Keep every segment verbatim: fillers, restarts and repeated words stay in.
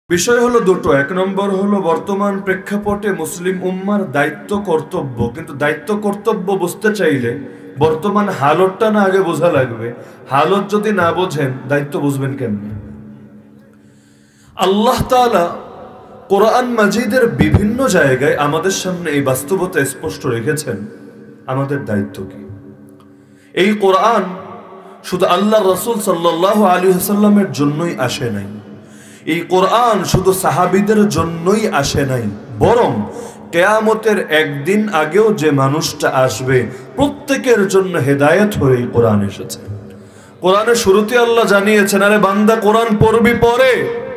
বিষয় হলো দুটো। এক নম্বর হলো বর্তমান প্রেক্ষাপটে মুসলিম উম্মার দায়িত্ব কর্তব্য, কিন্তু দায়িত্ব কর্তব্য বুঝতে চাইলে বর্তমান হালতটা না আগে বোঝা লাগবে। হালত যদি না বোঝেন দায়িত্ব বুঝবেন কেমনে? আল্লাহ তাআলা কোরআন মাজিদের বিভিন্ন জায়গায় আমাদের সামনে এই বাস্তবতা স্পষ্ট রেখেছেন। আমাদের দায়িত্ব কি? এই কোরআন শুধু আল্লাহ রাসূল সাল্লাল্লাহু আলাইহি ওয়াসাল্লামের জন্যই আসে নাই, এই কোরআন শুধু সাহাবীদের জন্যই আসে নাই, বরং কিয়ামতের একদিন আগেও যে মানুষটা আসবে প্রত্যেকের জন্য হেদায়েত হয়ে এই কোরআন এসেছে। কোরআনের শুরুতে আল্লাহ জানিয়েছেন, আরে বান্দা কোরআন পড়বি পরে,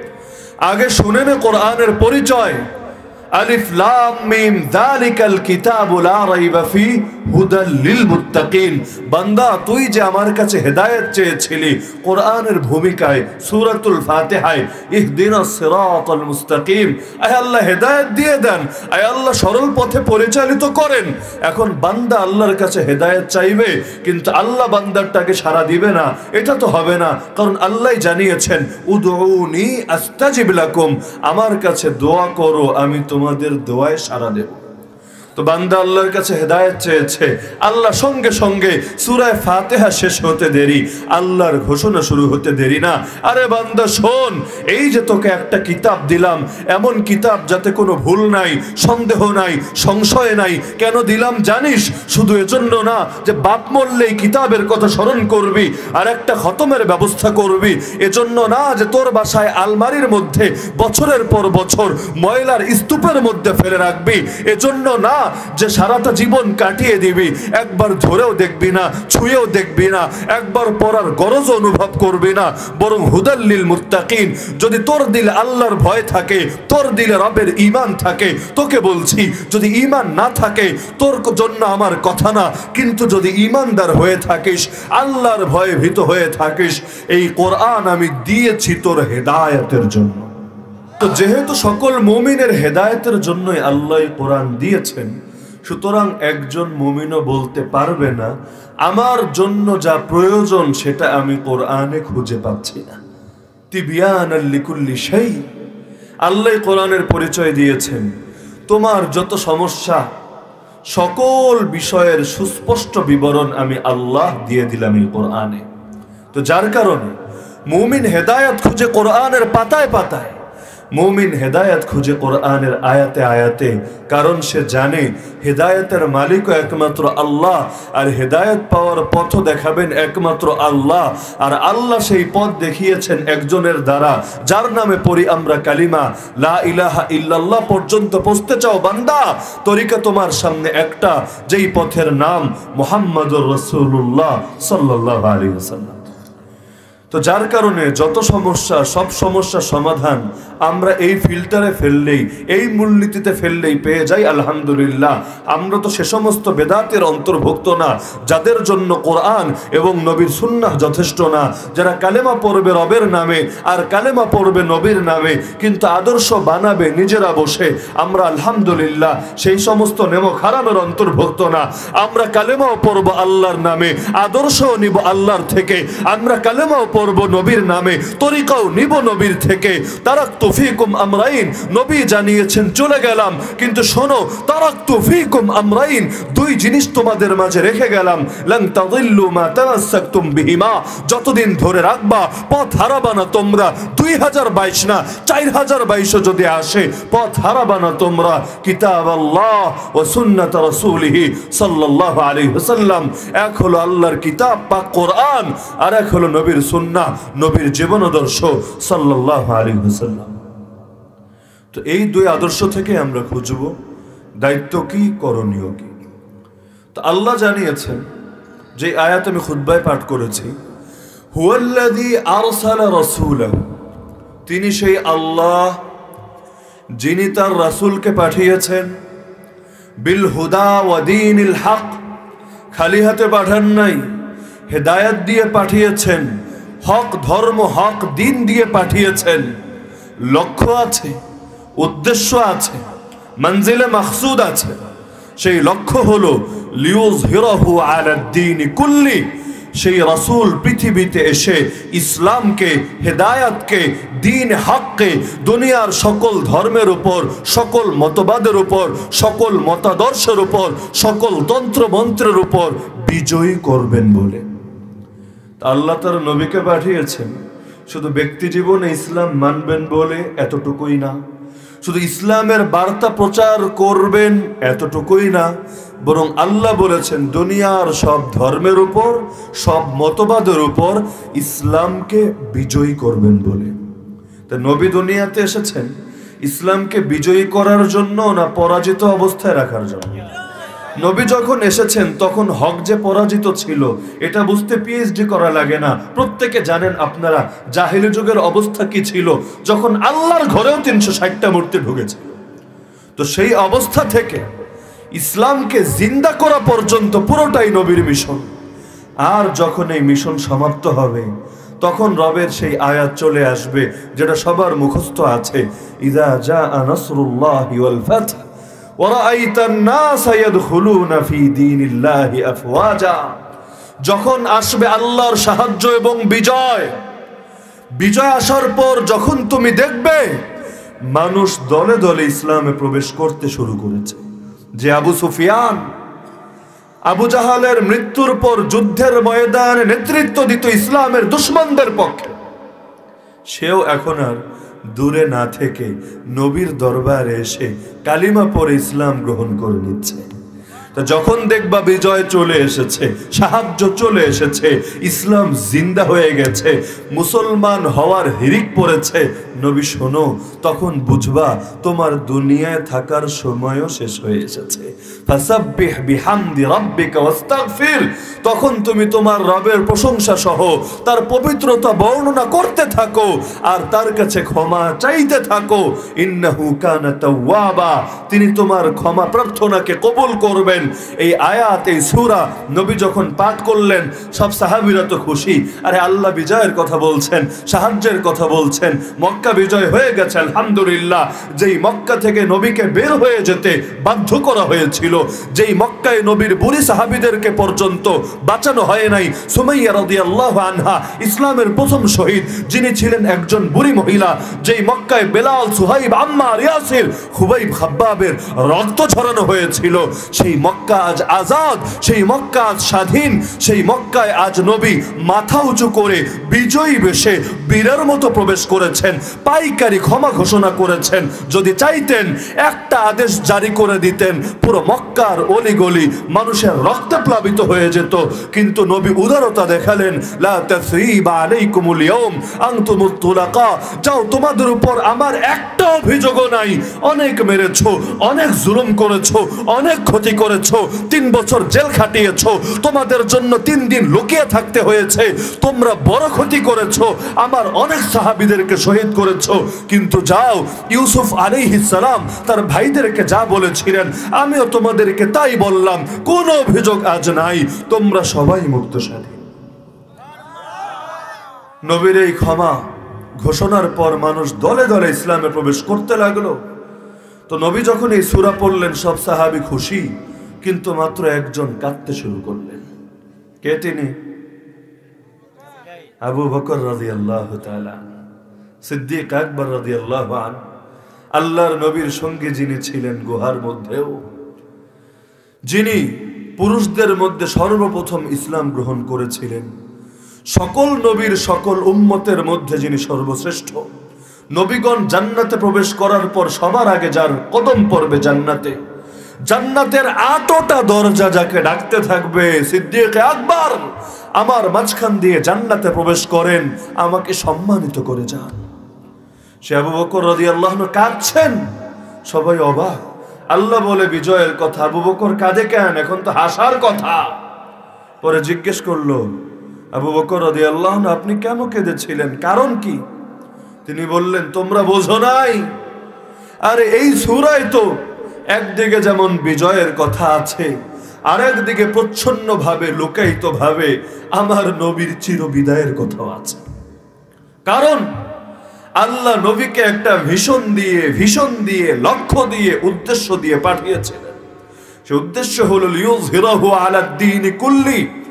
আগে শুনে নে কোরআনের পরিচয়। আলিফ লাম মিম যালিকাল কিতাবু লা রাইবা ফি হুদাল লিল মুত্তাকিন। বান্দা তুই যে আমার কাছে হেদায়েত চেয়েছিলি কোরআনের ভূমিকায় সূরাতুল ফাতিহায় ইহদিনাস সিরাতাল মুস্তাকিম, আয় আল্লাহ হেদায়েত দিয়ে দেন, আয় আল্লাহ সরল পথে পরিচালিত করেন। এখন বান্দা আল্লাহর কাছে হেদায়েত চাইবে, কিন্তু আল্লাহ বান্দারটাকে সাড়া দিবে না, এটা তো হবে না। কারণ আল্লাহ জানিয়েছেন উদউনি আস্তাজিব লাকুম, আমার কাছে দোয়া করো আমি তোমাদের দোয়ায় সাড়া দেব। তো বান্দা আল্লাহর কাছে হেদায়েত চেয়েছে, আল্লাহ সঙ্গে সঙ্গে সূরা ফাতিহা শেষ হতে দেরি, আল্লাহর ঘোষণা শুরু হতে দেরি না। আরে বান্দা শোন, এই যে তোকে একটা কিতাব দিলাম, এমন কিতাব যাতে কোনো ভুল নাই, সন্দেহ নাই, সংশয় নাই। কেন দিলাম জানিস? শুধু এজন্য না যে বাপ মরলে এই কিতাবের কথা স্মরণ করবি আর একটা খতমের ব্যবস্থা করবি, এজন্য না যে তোর বাসায় আলমারির মধ্যে বছরের পর বছর ময়লার স্তূপের মধ্যে ফেলে রাখবি, এজন্য না যে সারাটা জীবন কাটিয়ে দিবি, একবার ধরেও দেখবি না, ছুঁয়েও দেখবি না, একবার পড়ার গরজ অনুভব করবি না, বরং হুদাল লিল মুত্তাকিন। যদি তোর দিলে আল্লাহর ভয় থাকে, তোর দিলে রবের ঈমান থাকে, তোকে বলছি যদি ঈমান না থাকে তোর জন্য আমার কথা না, কিন্তু যদি ঈমানদার হয়ে থাকিস, আল্লাহর ভয়ে ভীত হয়ে থাকিস, এই কোরআন আমি দিয়েছি তোর হেদায়েতের জন্য। তো যেহেতু সকল মুমিনের হেদায়েতের জন্যই আল্লাহ কোরআন দিয়েছেন, সুতরাং একজন মুমিনও বলতে পারবে না আমার জন্য যা প্রয়োজন সেটা আমি কোরআনে খুঁজে পাচ্ছি না। তিবিয়ানাল লিকুল্লি শাই, আল্লাহ কোরআনের পরিচয় দিয়েছেন তোমার যত সমস্যা সকল বিষয়ের সুস্পষ্ট বিবরণ আমি আল্লাহ দিয়ে দিলাম এই কোরআনে। তো যার কারণে মুমিন হেদায়েত খুঁজে কোরআনের পাতায় পাতায়, মুমিন হেদায়েত খুঁজে কোরআনের আয়াতে আয়াতে, কারণ সে জানে হেদায়েতের মালিকও একমাত্র আল্লাহ, আর হেদায়েত পাওয়ার পথ দেখাবেন একমাত্র আল্লাহ। আর আল্লাহ সেই পথ দেখিয়েছেন একজনের দ্বারা, যার নামে পড়ি আমরা কালিমা লা ইলাহা ইল্লাল্লাহ পর্যন্ত পৌঁছতে চাও বান্দা, তরিকা তোমার সামনে একটা, যেই পথের নাম মুহাম্মাদুর রাসূলুল্লাহ সাল্লাল্লাহু আলাইহি ওয়াসাল্লাম। তো যার কারণে যত সমস্যা, সব সমস্যার সমাধান আমরা এই ফিল্টারে ফেললেই, এই মূলনীতিতে ফেললেই পেয়ে যাই আলহামদুলিল্লাহ। আমরা তো সে সমস্ত বেদাতের অন্তর্ভুক্ত না যাদের জন্য কোরআন এবং নবীর সুন্নাহ যথেষ্ট না, যারা কালেমা পড়বে রবের নামে আর কালেমা পড়বে নবীর নামে, কিন্তু আদর্শ বানাবে নিজেরা বসে, আমরা আলহামদুলিল্লাহ সেই সমস্ত নেমক হারামের অন্তর্ভুক্ত না। আমরা কালেমাও পড়ব আল্লাহর নামে, আদর্শও নিব আল্লাহর থেকে, আমরা কালেমাও পড়ব নবীর নামে, তরিকাও নিব নবীর থেকে। তারাকতু ফীকুম আমরাইন, নবী জানিয়েছেন চলে গেলাম, কিন্তু শোনো তারাকতু ফীকুম আমরাইন, দুই জিনিস তোমাদের মাঝে রেখে গেলাম, লান তাযিল্লু মা তামাসসাকতুম বিহিমা, যতদিন ধরে রাখবা পথ হারাবা না তোমরা। দুই হাজার বাইশ না চার হাজার বাইশও যদি আসে পথ হারাবা না তোমরা। কিতাব আল্লাহ ও সুন্নাত রাসূলিহি সাল্লাল্লাহু আলাইহি ওয়াসাল্লাম, এক হলো আল্লাহর কিতাব পাক কোরআন, আর এক হলো নবীর সুন্নাহ, নবীর জীবন আদর্শ সাল্লাল্লাহু আলাইহি ওয়াসাল্লাম। তো এই দুই আদর্শ থেকে আমরা খুঁজব দায়িত্ব কি, করণীয় কি। তো আল্লাহ জানিয়েছেন, যে আয়াত আমি খুতবায় পাঠ করেছি, হুয়াল্লাযী আরসালা রাসূলাহু, তিনি সেই আল্লাহ যিনি তার রাসূলকে পাঠিয়েছেন, বিল হুদা ওয়া দীনিল হক, খালি হাতে পাঠান নাই, হেদায়েত দিয়ে পাঠিয়েছেন, হক ধর্ম হক দিন দিয়ে পাঠিয়েছেন। লক্ষ্য আছে, উদ্দেশ্য আছে, মঞ্জিলে মাকসুদ আছে। সেই লক্ষ্য হলো লিউযহিরাহু আলা দ্বীনি কুল্লি, সেই রাসূল পৃথিবীতে এসে ইসলামকে, হেদায়াতকে, দ্বীন হককে দুনিয়ার সকল ধর্মের উপর, সকল মতবাদের উপর, সকল মতাদর্শের উপর, সকল তন্ত্রমন্ত্রের উপর বিজয়ী করবেন বলে আল্লাহ তার নবীকে পাঠিয়েছেন। শুধু ব্যক্তি জীবনে ইসলাম মানবেন বলে এতটুকুই না, শুধু ইসলামের বার্তা প্রচার করবেন এতটুকুই না, বরং আল্লাহ বলেছেন দুনিয়ার সব ধর্মের উপর, সব মতবাদের উপর ইসলামকে বিজয়ী করবেন বলে। তা নবী দুনিয়াতে এসেছেন ইসলামকে বিজয়ী করার জন্য না পরাজিত অবস্থায় রাখার জন্য? নবী যখন এসেছেন তখন হক যে পরাজিত ছিল এটা বুঝতে পিএইচডি করা লাগে না। প্রত্যেকে জানেন আপনারা জাহিলি যুগের অবস্থা কি ছিল, যখন আল্লাহর ঘরেও তিনশো ষাটটা মূর্তি ঢুকেছিল। তো সেই অবস্থা থেকে ইসলামকে জিন্দা করা পর্যন্ত পুরোটাই নবীর মিশন। আর যখন এই মিশন সমাপ্ত হবে তখন রবের সেই আয়াত চলে আসবে যেটা সবার মুখস্থ আছে, ইযা জাআ নাসরুল্লাহি ওয়াল ফাতহ ওয়ারাআইতান নাস ইয়াদখুলুনা ফি দীনিল্লাহি আফওয়াজা। যখন আসবে আল্লাহর সাহায্য এবং বিজয়, বিজয় আসার পর যখন তুমি দেখবে মানুষ দলে দলে ইসলামে প্রবেশ করতে শুরু করেছে। যে আবু সুফিয়ান আবু জাহালের মৃত্যুর পর যুদ্ধের ময়দানে নেতৃত্ব দিত ইসলামের দুশমনদের পক্ষে, সেও এখন আর দূরে না থেকে নবীর দরবারে এসে কালিমা পড়ে ইসলাম গ্রহণ করে নিচ্ছে। তা যখন দেখবা বিজয় চলে এসেছে, সাহায্য চলে এসেছে, ইসলাম জিন্দা হয়ে গেছে, মুসলমান হওয়ার হিরিক পড়েছে, নবী শোনো, তখন বুঝবা তোমার দুনিয়ায় থাকার সময়ও শেষ হয়ে এসেছে। ফাসাব্বিহ বিহামদি রাব্বিকা ওয়াস্তাগফির। তখন তুমি তোমার রবের প্রশংসা সহ তার পবিত্রতা বর্ণনা করতে থাকো আর তার কাছে ক্ষমা চাইতে থাকো। ইন্নাহু কানা তাওয়াবা, তিনি তোমার ক্ষমা প্রার্থনাকে কবুল করবেন। এই আয়াত, এই সূরা নবী যখন পাঠ করলেন সব সাহাবীরা তো খুশি। আরে আল্লাহ বিজয়ের কথা বলছেন, সাহায্যের কথা বলছেন, মক্কা বিজয় হয়ে গেছে আলহামদুলিল্লাহ। যেই মক্কা থেকে নবীকে বের হয়ে যেতে বাধ্য করা হয়েছিল, যেই মক্কায় নবীর বুড়ি সাহাবীদেরকে পর্যন্ত বাঁচানো হয় নাই, সুমাইয়া রাদিয়াল্লাহু আনহা ইসলামের প্রথম শহীদ, যিনি ছিলেন একজন বুড়ি মহিলা, যেই মক্কায় বেলাল, সুহাইব, আম্মার, ইয়াসির, খুবাইব, খাব্বাবের রক্ত ঝরানো হয়েছিল, সেই মক্কা আজ আজাদ, সেই মক্কা আজ স্বাধীন, সেই মক্কায় আজ নবী মাথা উঁচু করে বিজয়ী বেশে বীরের মতো প্রবেশ করেছেন, পাইকারি ক্ষমা ঘোষণা করেছেন। যদি চাইতেন একটা আদেশ জারি করে দিতেন, পুরো মক্কার অলিগলি মানুষের রক্তে প্লাবিত হয়ে যেত, কিন্তু নবী উদারতা দেখালেন, লা তাসরিবা আলাইকুমুল ইয়াউম আনতুমুত তুলাকা। যাও, তোমাদের উপর আমার একটা অভিযোগও নাই। অনেক মেরেছো, অনেক জুলুম করেছো, অনেক ক্ষতি করেছো, তিন বছর জেল খাটিয়েছো, তোমাদের জন্য তিন দিন লুকিয়ে থাকতে হয়েছে, তোমরা বড় ক্ষতি করেছো, আমার অনেক সাহাবীদেরকে শহীদ করেছো, কিন্তু যাও, ইউসুফ আলাইহিস সালাম তার ভাইদেরকে যা বলেছিলেন আমিও তোমাদেরকে তাই বললাম, কোনো অভিযোগ আজ নাই, তোমরা সবাই মুক্ত স্বাধীন। নবীর এই ক্ষমা ঘোষণার পর মানুষ দলে দলে ইসলামে প্রবেশ করতে লাগলো। তো নবী যখন এই সূরা পড়লেন সব সাহাবী খুশি, কিন্তু মাত্র একজন কাঁদতে শুরু করলেন। কে তিনি? আবু বকর রাদিয়াল্লাহু তাআলা, সিদ্দিক আকবর রাদিয়াল্লাহু আনহু, আল্লাহর নবীর সঙ্গে যিনি ছিলেন গুহার মধ্যেও, যিনি পুরুষদের মধ্যে সর্বপ্রথম ইসলাম গ্রহণ করেছিলেন, সকল নবীর সকল উম্মতের মধ্যে যিনি সর্বশ্রেষ্ঠ। নবীগণ জান্নাতে প্রবেশ করার পর সবার আগে যার কদম পড়বে জান্নাতে, জান্নাতের আটটা দরজা যাকে ডাকতে থাকবে, সিদ্দিক আকবর আমার মাঝখান দিয়ে জান্নাতে প্রবেশ করেন, আমাকে সম্মানিত করে যান। সে আবু বকর রাদিয়াল্লাহু আনহু কাঁদছেন, সবাই অবাক। আল্লাহ বলে বিজয়ের কথা, আবু বকর কাঁদে কেন? এখন তো হাসার কথা। পরে জিজ্ঞেস করলো, আবু বকর রাদিয়াল্লাহু আনহু আপনি কেন কেঁদেছিলেন, কারণ কি? তিনি বললেন, তোমরা বোঝো নাই, আরে এই সূরায় তো একদিকে যেমন বিজয়ের কথা আছে, আর একদিকে প্রচ্ছন্ন ভাবে লুকায়িত ভাবে আমার নবীর চিরবিদায়ের কথাও আছে। কারণ আল্লাহ নবীকে একটা ভিশন দিয়ে, ভিশন দিয়ে, লক্ষ্য দিয়ে, উদ্দেশ্য দিয়ে পাঠিয়েছিলেন। সে উদ্দেশ্য হলো লিইয়ুযহিরাহু আলাদ-দীনি কুল্লি,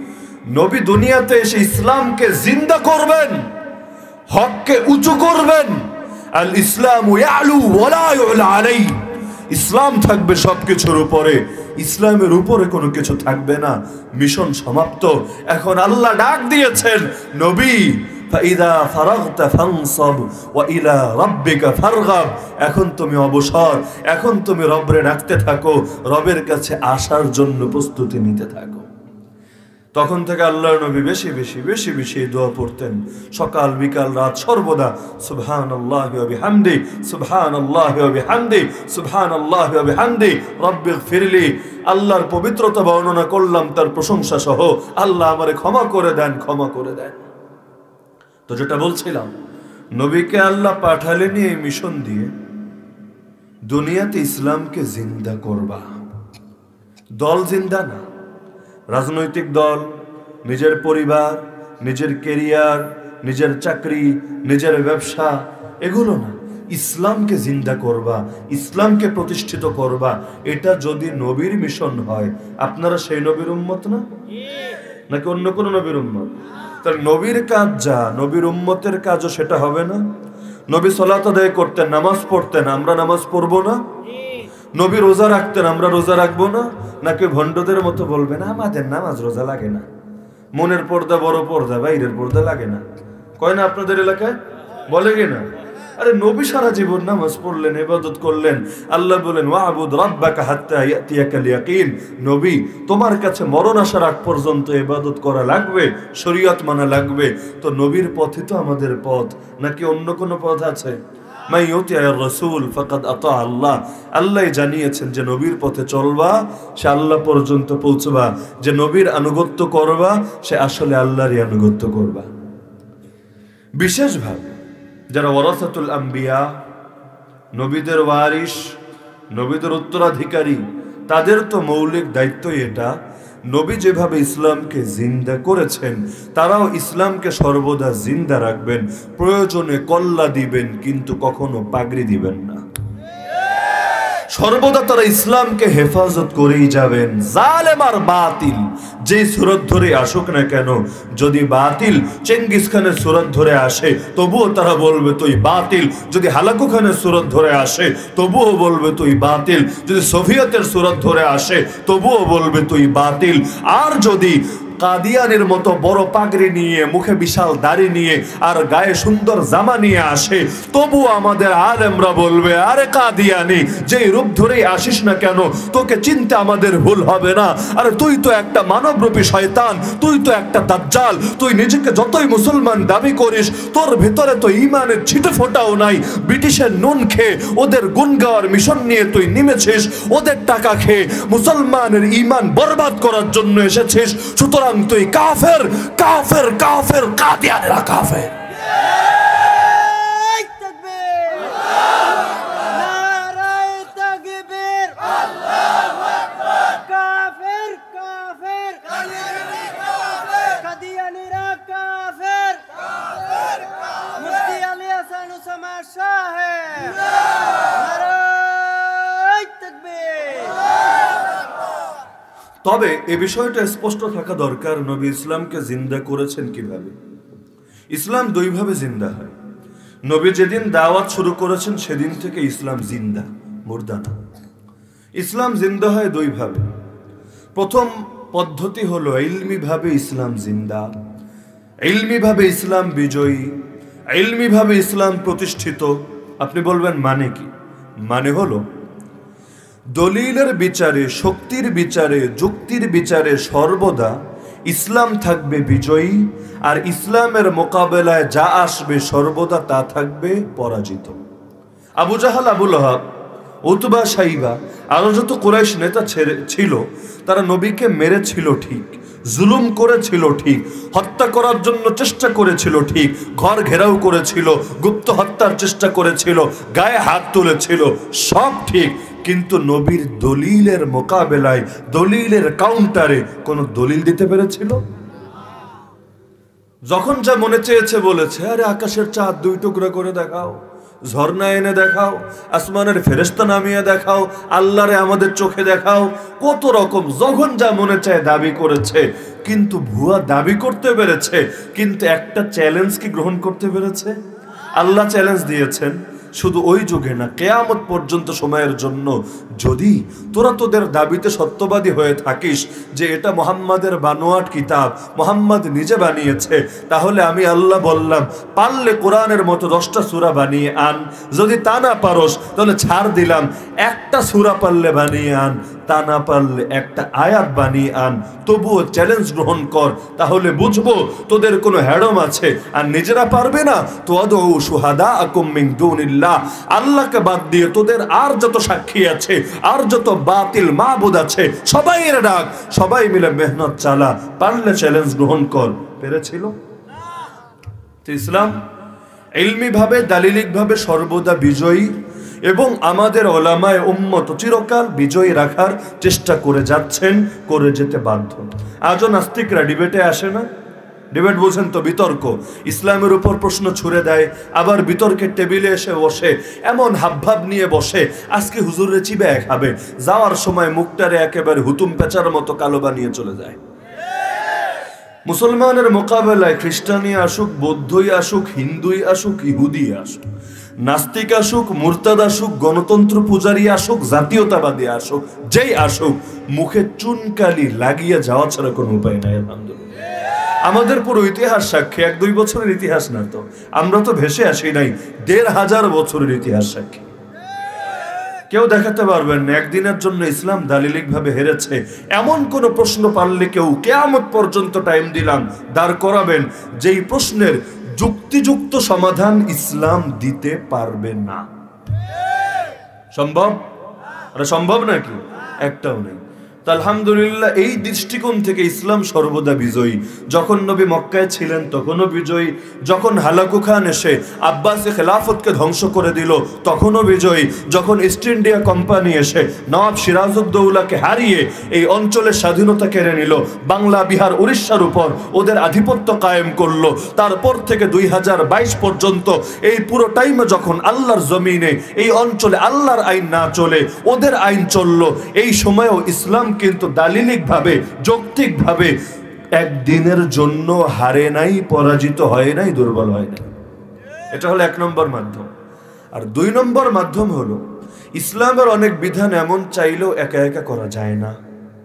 নবী দুনিয়াতে এসে ইসলামকে জিন্দা করবেন, হককে উঁচু করবেন। আল ইসলামু ইয়ালু ওয়ালা ইউলা আলাইহি, ইসলাম থাকবে সবকিছুর উপরে, ইসলামের উপরে কোনো কিছু থাকবে না। মিশন সমাপ্ত। এখন আল্লাহ ডাক দিয়েছেন, নবী ফাইদা ফারাগতা ফানসাব ওয়া ইলা রাব্বিকা ফারগাব, এখন তুমি অবসর, এখন তুমি রবরে ডাকতে থাকো, রবের কাছে আসার জন্য প্রস্তুতি নিতে থাকো। তখন থেকে আল্লাহর নবী বেশি বেশি বেশি বেশি দোয়া পড়তেন, সকাল বিকাল রাত সর্বদা সুবহানাল্লাহি ওয়া বিহামদি সুবহানাল্লাহি ওয়া বিহামদি সুবহানাল্লাহি ওয়া বিহামদি রব্বিগফিরলি। আল্লাহর পবিত্রতা বর্ণনা করলাম, তার প্রশংসা সহ, আল্লাহ আমারে ক্ষমা করে দেন, ক্ষমা করে দেন। তো যেটা বলছিলাম, নবীকে আল্লাহ পাঠালেন এই মিশন দিয়ে, দুনিয়াতে ইসলামকে জিন্দা করবা। দল জিন্দা না, রাজনৈতিক দল, নিজের পরিবার, নিজের কেরিয়ার, নিজের চাকরি, নিজের ব্যবসা, এগুলো না। ইসলামকে জিন্দা করবা, ইসলামকে প্রতিষ্ঠিত করবা। এটা যদি নবীর মিশন হয়, আপনারা সেই নবীর উম্মত না, নাকি অন্য কোন নবীর উম্মত? তার নবীর কাজ যা, নবীর উম্মতের কাজও সেটা হবে না। নবী সালাত আদায় করতেন, নামাজ পড়তেন, আমরা নামাজ পড়বো না? নবী রোজা রাখতেন, আমরা রোজা রাখবো না? নাকি ভণ্ডদের মতো বলবেন আমাদের নামাজ রোজা লাগে না, মনের পর্দা বড় পর্দা, বাইরের পর্দা লাগে না, কয় না আপনাদের এলাকায়? বলে কিনা? আরে নবী সারা জীবন নামাজ পড়লেন, ইবাদত করলেন। আল্লাহ বলেন ওয়াবুদ রাব্বাকা হাত্তা ইয়াতিয়াকাল ইয়াকিন, নবী তোমার কাছে মরণ আসার আগ পর্যন্ত ইবাদত করা লাগবে, শরীয়ত মানা লাগবে। তো নবীর পথই তো আমাদের পথ, নাকি অন্য কোনো পথ আছে? মাই ইউতিআর রাসূল ফাকাদ আতা আল্লাহ। আল্লাহ জানিয়েছেন যে নবীর পথে চলবা, সে আল্লাহ পর্যন্ত পৌঁছবা। যে নবীর আনুগত্য করবা, সে আসলে আল্লাহরই আনুগত্য করবা। বিশেষভাবে যারা ওয়ারাসাতুল আম্বিয়া, নবীদের ওয়ারিস, নবীদের উত্তরাধিকারী, তাদের তো মৌলিক দায়িত্বই এটা। নবী যেভাবে ইসলামকে জিন্দা করেছেন, তারাও ইসলামকে সর্বদা জিন্দা রাখবেন। প্রয়োজনে কল্লা দিবেন, কিন্তু কখনো পাগড়ি দিবেন না। সর্বদা তারা ইসলামকে হেফাজত করেই যাবেন। জালেম আর বাতিল যে সুরত ধরে আসুক না কেন, যদি বাতিল চেঙ্গিস খানের সুরত ধরে আসে, তবুও তারা বলবে তুই বাতিল। যদি হালাকু খানের সুরত ধরে আসে, তবুও বলবে তুই বাতিল। যদি সোভিয়েতের সুরত ধরে আসে, তবুও বলবে তুই বাতিল। আর যদি কাদিয়ানের মতো বড় পাগড়ি নিয়ে, মুখে বিশাল দাড়ি নিয়ে, আর গায়ে সুন্দর জামা নিয়ে আসে, তবু আমাদের আলেমরা বলবে আরে কাদিয়ানি, যেই রূপ ধরেই আসিস না কেন, তোকে চিনতে আমাদের ভুল হবে না। আরে তুই তো একটা মানবরূপী শয়তান, তুই তো একটা দাজ্জাল। তুই নিজেকে যতই মুসলমান দাবি করিস, তোর ভেতরে তো ঈমানের ছিটে ফোঁটাও নাই। ব্রিটিশের নুন খেয়ে ওদের গুণ গাওয়ার মিশন নিয়ে তুই নেমেছিস, ওদের টাকা খেয়ে মুসলমানের ঈমান বরবাদ করার জন্য এসেছিস। সুতরাং তুই কাফের, কাফের, কাফের, কাদিয়ানেরা কাফের। তবে এ বিষয়টা স্পষ্ট থাকা দরকার, নবী ইসলামকে জিন্দা করেছেন কিভাবে। ইসলাম দুইভাবে জিন্দা হয়। নবী যেদিন দাওয়াত শুরু করেছেন, সেদিন থেকে ইসলাম জিন্দা, মুর্দা না। ইসলাম জিন্দা হয় দুইভাবে। প্রথম পদ্ধতি হলো ইলমি ভাবে ইসলাম জিন্দা, ইলমি ভাবে ইসলাম বিজয়ী, ইলমি ভাবে ইসলাম প্রতিষ্ঠিত। আপনি বলবেন মানে কি? মানে হলো দলিলের বিচারে, শক্তির বিচারে, যুক্তির বিচারে সর্বদা ইসলাম থাকবে বিজয়ী, আর ইসলামের মোকাবেলায় যা আসবে সর্বদা তা থাকবে পরাজিত। Abu Jahal, Abu Lahab, Utba, Shaiba, আরো যত কুরাইশ নেতা ছিল, তারা নবীকে মেরেছিল ঠিক, জুলুম করেছিল ঠিক, হত্যা করার জন্য চেষ্টা করেছিল ঠিক, ঘর ঘেরাও করেছিল, গুপ্ত হত্যার চেষ্টা করেছিল, গায়ে হাত তুলেছিল, সব ঠিক। কিন্তু নবীর দলিলের মোকাবেলায়, দলিলের কাউন্টারে কোন দলিল দিতে পেরেছিল? যখন যা মনে চেয়েছে বলেছে, আরে আকাশের চাঁদ দুই টুকরা করে দেখাও, ঝর্ণা এনে দেখাও, আসমানের ফেরেশতা নামিয়ে দেখাও, আল্লাহরে আমাদের চোখে দেখাও, কত রকম যখন যা মনে চায় দাবি করেছে। কিন্তু ভুয়া দাবি করতে পেরেছে, কিন্তু একটা চ্যালেঞ্জ কি গ্রহণ করতে পেরেছে? আল্লাহ চ্যালেঞ্জ দিয়েছেন শুধু ওই যুগে না, কিয়ামত পর্যন্ত সময়ের জন্য, যদি তোরা তোদের দাবিতে সত্যবাদী হয়ে থাকিস যে এটা মুহাম্মাদের বানোয়াট কিতাব, মুহাম্মদ নিজে বানিয়েছে, তাহলে আমি আল্লাহ বললাম পারলে কোরআনের মতো দশটা সূরা বানিয়ে আন, যদি তা না পারোস তাহলে ছাড় দিলাম, একটা সূরা পারলে বানিয়ে আন, তা না পারলে একটা আয়াত বানিয়ে আন, তবুও চ্যালেঞ্জ গ্রহণ কর, তাহলে বুঝবো তোদের কোনো হ্যাডম আছে। আর নিজেরা পারবে না তো আদউ শুহাদাআকুম মিন দুনিল্লাহ, আল্লাহকে বাদ দিয়ে তোদের আর যত সাক্ষী আছে, আর যত বাতিল মাবুদ আছে, সবাই এর ডাক, সবাই মিলে মেহনত চালা, পারলে চ্যালেঞ্জ গ্রহণ কর। পেরেছিল? তো ইসলাম ইলমি ভাবে, দালিলিক ভাবে সর্বদা বিজয়ী, এবং আমাদের ওলামায়ে উম্মত চিরকাল বিজয়ী রাখার চেষ্টা করে যাচ্ছেন, করে যেতে বাধ্য। আজও নাস্তিকরা ডিবেটে আসে না? ডিবেট বলছেন তো বিতর্ক, ইসলামের উপর প্রশ্ন ছুড়ে দেয়, আবার বিতর্কের টেবিলে এসে বসে এমন হাবভাব নিয়ে বসে আজকে হুজুরে চিবে খাবে, যাওয়ার সময় মুখটারে একেবারে হুতুম পেঁচার মতো কালো বানিয়ে চলে যায়। মুসলমানের মোকাবেলায় খ্রিস্টানি আসুক, বৌদ্ধই আসুক, হিন্দুই আসুক, ইহুদি আসুক, নাস্তিক আসুক, মুরতাদ আসুক, গণতন্ত্র পূজারী আসুক, জাতীয়তাবাদী আসুক, যেই আসুক, মুখে চুনকালি লাগিয়ে যাওয়া ছাড়া কোনো উপায় নাই। আলহামদুলিল্লাহ আমাদের পুরো ইতিহাস সাক্ষী, এক দুই বছরের ইতিহাস না তো, আমরা তো ভেসে আসি নাই, দেড় হাজার বছরের ইতিহাস সাক্ষী। কেউ দেখাতে পারবেন না একদিনের জন্য ইসলাম দালিলিক ভাবে হেরেছে, এমন কোন প্রশ্ন পারলে কেউ কিয়ামত পর্যন্ত টাইম দিলাম দাঁড় করাবেন যেই প্রশ্নের যুক্তিযুক্ত সমাধান ইসলাম দিতে পারবে না। সম্ভব? আরে সম্ভব নাকি? একটাও নেই। আলহামদুলিল্লাহ এই দৃষ্টিকোণ থেকে ইসলাম সর্বদা বিজয়ী। যখন নবী মক্কায় ছিলেন তখনও বিজয়ী, যখন হালাকু খান এসে আব্বাসী খেলাফতকে ধ্বংস করে দিল তখনও বিজয়ী, যখন ইস্ট ইন্ডিয়া কোম্পানি এসে নওয়াব সিরাজউদ্দৌলাকে হারিয়ে এই অঞ্চলের স্বাধীনতা কেড়ে নিল, বাংলা, বিহার, উড়িষ্যার উপর ওদের আধিপত্য কায়েম করলো, তারপর থেকে দুই হাজার বাইশ পর্যন্ত এই পুরো টাইমে যখন আল্লাহর জমিনে এই অঞ্চলে আল্লাহর আইন না চলে ওদের আইন চললো, এই সময়েও ইসলাম কিন্তু দালিলিক ভাবে, যৌক্তিক ভাবে একদিনের জন্য হারে নাই, পরাজিত হয় নাই, দুর্বল হয় নাই। এটা হলো এক নম্বর মাধ্যম। আর দুই নম্বর মাধ্যম হলো ইসলামের অনেক বিধান এমন চাইলেও একা একা করা যায় না,